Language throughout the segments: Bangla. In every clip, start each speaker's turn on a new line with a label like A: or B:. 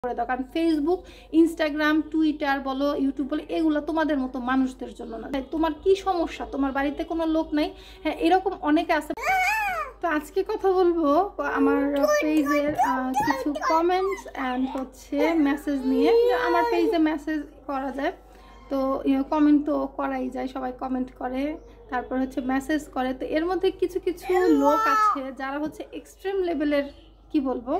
A: করে দাও, কারণ ফেসবুক, ইনস্টাগ্রাম, টুইটার বলো, ইউটিউব বলো, এগুলো তোমাদের মতো মানুষদের জন্য না। তোমার কি সমস্যা, তোমার বাড়িতে কোনো লোক নাই? হ্যাঁ, এরকম অনেকে আছে। তো আজকে কথা বলবো আমার পেজের কিছু কমেন্টস অ্যান্ড হচ্ছে মেসেজ নিয়ে। আমার পেজে মেসেজ করা যায়, তো কমেন্ট তো করাই যায়, সবাই কমেন্ট করে, তারপর হচ্ছে মেসেজ করে। তো এর মধ্যে কিছু কিছু লোক আছে যারা হচ্ছে এক্সট্রিম লেভেলের, কি বলবো,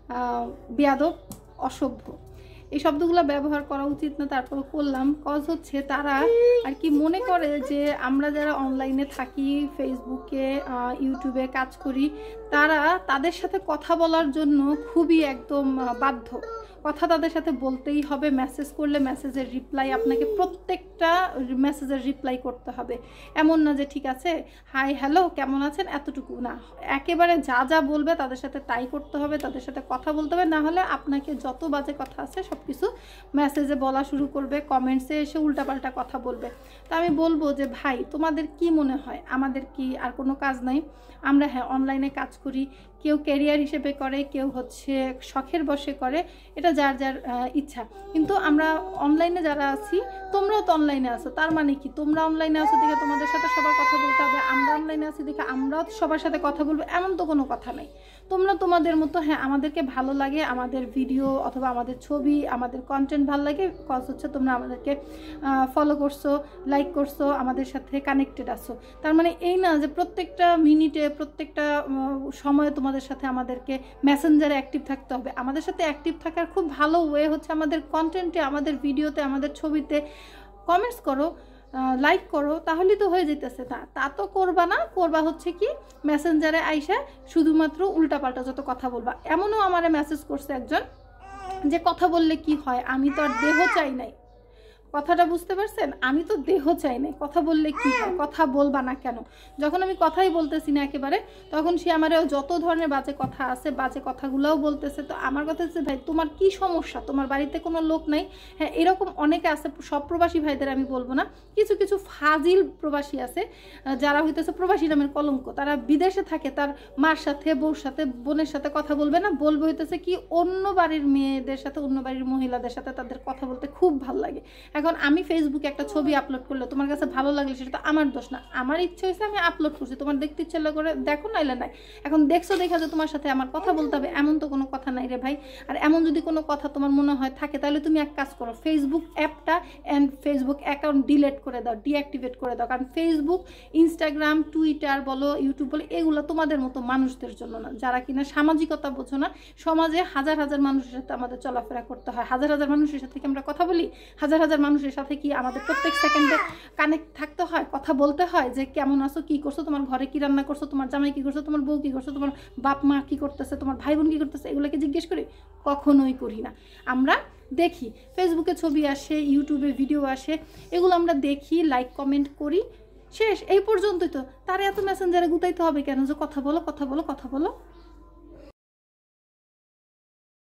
A: বেয়াদব, অসভ্য। এই শব্দগুলো ব্যবহার করা উচিত না, তারপর করলাম। কজ হচ্ছে তারা আর কি মনে করে যে আমরা যারা অনলাইনে থাকি, ফেসবুকে, ইউটিউবে কাজ করি, তারা তাদের সাথে কথা বলার জন্য খুবই একদম বাধ্য। কথা তাদের সাথে বলতেই হবে। মেসেজ করলে মেসেজের রিপ্লাই, আপনাকে প্রত্যেকটা মেসেজের রিপ্লাই করতে হবে। এমন না যে ঠিক আছে হাই হ্যালো কেমন আছেন এতটুকু, না, একেবারে যা যা বলবে তাদের সাথে তাই করতে হবে, তাদের সাথে কথা বলতে হবে। না হলে আপনাকে যত বাজে কথা আছে সব কিছু মেসেজে বলা শুরু করবে, কমেন্টসে এসে উল্টাপাল্টা কথা বলবে। তো আমি বলবো যে ভাই, তোমাদের কি মনে হয় আমাদের কি আর কোনো কাজ নাই? আমরা হ্যাঁ অনলাইনে কাজ করি, কেউ ক্যারিয়ার হিসেবে করে, কেউ হচ্ছে শখের বশে করে, এটা যার যার ইচ্ছা। কিন্তু আমরা অনলাইনে যারা আছি, তোমরাও তো অনলাইনে আছো, তার মানে কি তোমরা অনলাইনে আছো দেখে তোমাদের সাথে সবার কথা বলতে হবে, আমরা অনলাইনে আছি দেখে আমরাও সবার সাথে কথা বলবো, এমন তো কোনো কথা নাই। তোমরা তোমাদের মতো, হ্যাঁ আমাদেরকে ভালো লাগে, আমাদের ভিডিও অথবা আমাদের ছবি, আমাদের কন্টেন্ট ভালো লাগে, কজ হচ্ছে তোমরা আমাদেরকে ফলো করছো, লাইক করছো, আমাদের সাথে কানেক্টেড আছো। তার মানে এই না যে প্রত্যেকটা মিনিটে, প্রত্যেকটা সময়ে তোমাদের সাথে আমাদেরকে মেসেঞ্জারে অ্যাক্টিভ থাকতে হবে। আমাদের সাথে অ্যাক্টিভ থাকার খুব ভালো ওয়ে হচ্ছে আমাদের কন্টেন্টে, আমাদের ভিডিওতে, আমাদের ছবিতে কমেন্টস করো, লাইক করো, তাহলেই তো হয়ে যেতেছে। না, তা তো করবা না, করবা হচ্ছে কি মেসেঞ্জারে আইসা শুধুমাত্র উল্টাপাল্টা যত কথা বলবা। এমনও আমারে মেসেজ করছে একজন যে কথা বললে কি হয়, আমি তো আর দেহ চাই নাই। কথাটা বুঝতে পারছেন? আমি তো দেহ চাই নাই, কথা বললে কি হয়? কথা বলবা না কেন? যখন আমি কথাই বলতেছি না একেবারে, তখন সে আমারও যত ধরনের বাজে কথা আছে, বাজে কথাগুলোও বলতেছে। তো আমার কথা হচ্ছে ভাই, তোমার কি সমস্যা, তোমার বাড়িতে কোনো লোক নাই? হ্যাঁ, এরকম অনেকে আছে। সব প্রবাসী ভাইদের আমি বলবো না, কিছু কিছু ফাজিল প্রবাসী আছে যারা হইতেছে প্রবাসী নামের কলঙ্ক। তারা বিদেশে থাকে, তার মার সাথে, বউর সাথে, বোনের সাথে কথা বলবে না, বলবে হইতেছে কি অন্য বাড়ির মেয়েদের সাথে, অন্য বাড়ির মহিলাদের সাথে তাদের কথা বলতে খুব ভালো লাগে। এখন আমি ফেসবুকে একটা ছবি আপলোড করলে তোমার কাছে ভালো লাগলে সেটা তো আমার দোষ না, আমার ইচ্ছে হয়েছে আমি আপলোড করছি, তোমার দেখতে ইচ্ছে করে দেখো, নাইলে নাই। এখন দেখছো দেখা যে তোমার সাথে আমার কথা বলতে হবে, এমন তো কোনো কথা নাই রে ভাই। আর এমন যদি কোনো কথা তোমার মনে হয় থাকে, তাহলে তুমি এক কাজ করো, ফেসবুক অ্যাপটা অ্যান্ড ফেসবুক অ্যাকাউন্ট ডিলিট করে দাও, ডিঅ্যাক্টিভেট করে দাও। কারণ ফেসবুক, ইনস্টাগ্রাম, টুইটার বলো, ইউটিউব বলো, এগুলো তোমাদের মতো মানুষদের জন্য না, যারা কিনা সামাজিকতা বোঝো না। সমাজে হাজার হাজার মানুষের সাথে আমাদের চলাফেরা করতে হয়, হাজার হাজার মানুষের সাথে কি আমরা কথা বলি? হাজার হাজার মানুষের সাথে কি আমাদের প্রত্যেক সেকেন্ডে কানেক্ট থাকতে হয়, কথা বলতে হয় যে কেমন আছো, কি করছো, তোমার ঘরে কি রান্না করছো, তোমার জামাই কি করছো, তোমার বউ কি করছো, তোমার বাপ মা কি করতেছে, তোমার ভাই বোন কি করতেছে, এগুলোকে জিজ্ঞেস করি? কখনোই করি না। আমরা দেখি, ফেসবুকে ছবি আসে, ইউটিউবে ভিডিও আসে, এগুলো আমরা দেখি, লাইক কমেন্ট করি, শেষ, এই পর্যন্তই। তো তার এত মেসেঞ্জারে গুতাইতে হবে কেন যে কথা বলো, কথা বলো, কথা বলো?